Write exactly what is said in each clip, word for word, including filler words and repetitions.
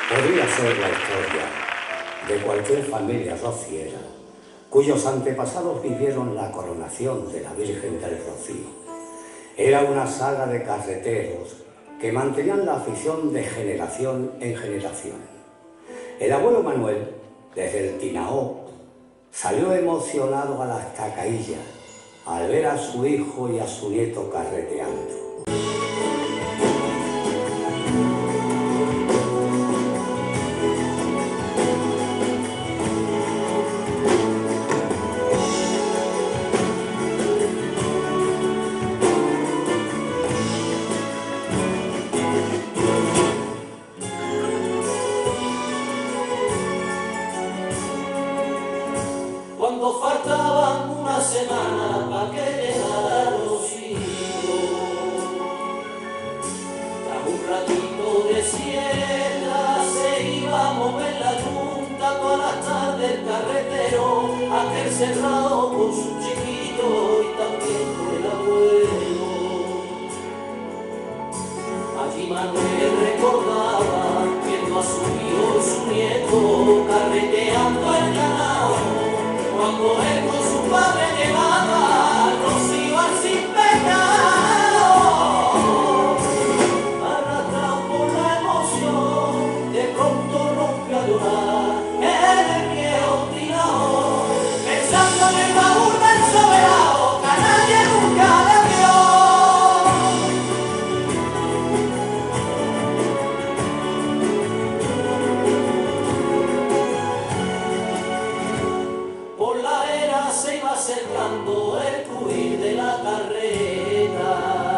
Podría ser la historia de cualquier familia rociera cuyos antepasados vivieron la coronación de la Virgen del Rocío. Era una saga de carreteros que mantenían la afición de generación en generación. El abuelo Manuel, desde el Tinaó, salió emocionado a las Tacaillas al ver a su hijo y a su nieto carreteando. Cuando faltaban una semana para que llegara los hijos, tras un ratito de siesta se iba a mover la junta todas las tardes el carretero, aquel cerrado con su chiquito y también con el abuelo. Allí Manuel recordaba viendo a su hijo y su nieto carreteando el ganado. Cuando él con su padre llevaba los iban sin pecado, arrastrado por la emoción, de pronto rompió a llorar en el viejo Tinaó, pensando en el baúl del soberano que a nadie nunca le se iba acercando el crujir de la carreta.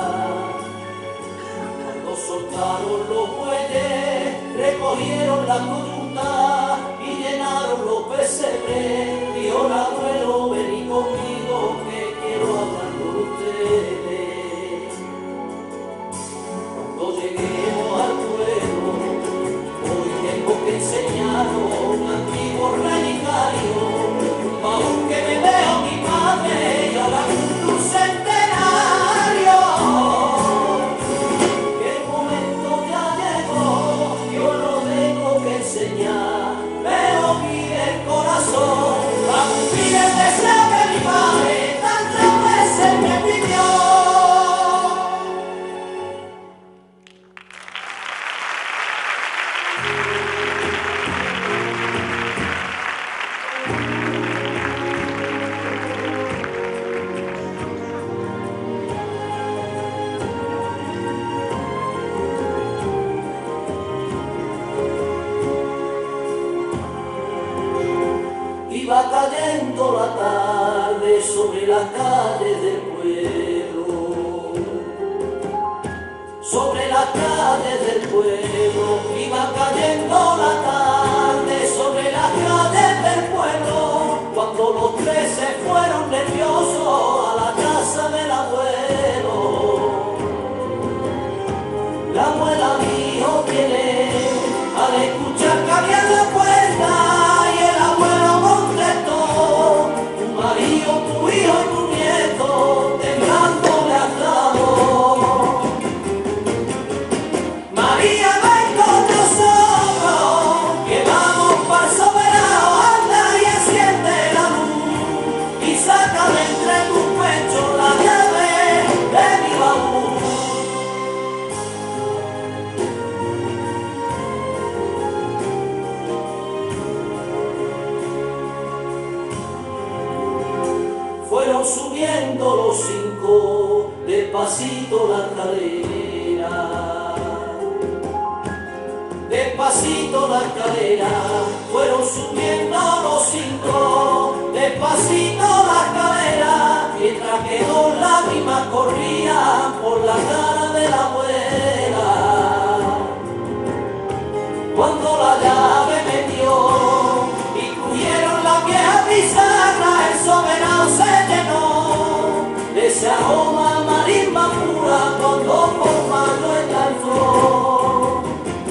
Cuando soltaron los bueyes, recogieron la coyunta y llenaron los pesebres. Dijo el abuelo, vení conmigo que quiero hablar con ustedes. Cuando lleguemos al pueblo, hoy tengo que enseñaros un antiguo relicario. Aunque me veo mi padre y ahora cumplo un centenario, que el momento ya llegó, yo no tengo que enseñar, pero pide el corazón, a cumplir el deseo que mi padre tantas veces me pidió. Iba cayendo la tarde sobre las calles del pueblo, sobre las calles del pueblo, iba cayendo la tarde sobre las calles del pueblo, cuando los tres se fueron nerviosos a la casa del abuelo. La abuela dijo quién es, al escuchar que había en la puerta, y el abuelo contestó, tu marido, tu hijo y tu nieto, temblándole al lado. María, ven con nosotros, que vamos para el soberano, anda y enciende la luz, y saca de entre tus pechos la llave de mi baúl. Fueron subiendo los cinco, despacito la escalera, despacito la escalera, fueron subiendo los cinco, despacito la escalera, mientras que dos lágrimas corrían por la cara de la abuela. Cuando la llave metió y crujeron la vieja pizarra, el soberano se llenó de ese aroma marisma pura cuando por mano en la flor.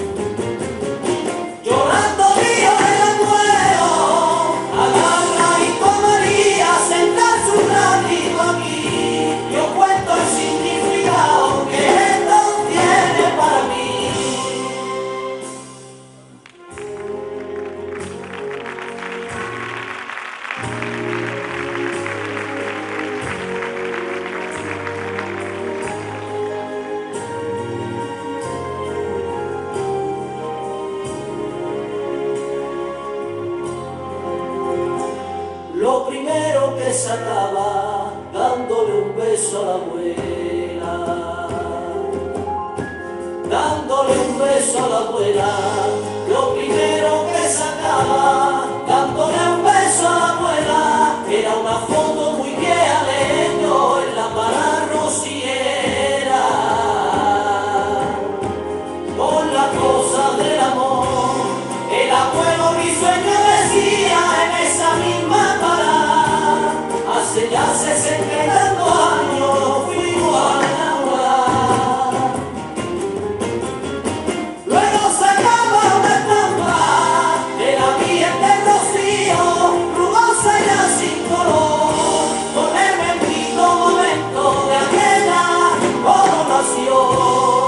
Llorando dijo el abuelo, agarra y con María, sentarse un ratito aquí, yo cuento el significado que es esto lo primero que sacaba, dándole un beso a la abuela, dándole un beso a la abuela, lo primero que sacaba, dándole un beso a la abuela, era una foto muy vieja de ellos en la pararrociera, por las cosas del amor, el abuelo risueño decía en esa misma parada, hace ya sesenta y tantos años nos fuimos a enamorar. Luego sacaba una estampa de la Virgen del Rocío, rugosa y ya sin color, con el bendito momento de aquella coronación.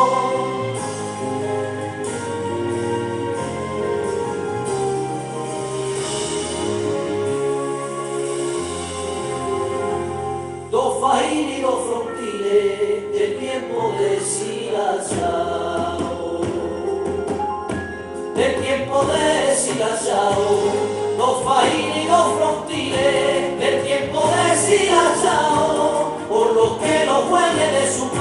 Dos fajín y dos frontiles del tiempo de Silachao, del tiempo de Silachao, dos fajín y dos frontiles del tiempo de Silachao, por los que los jueces de su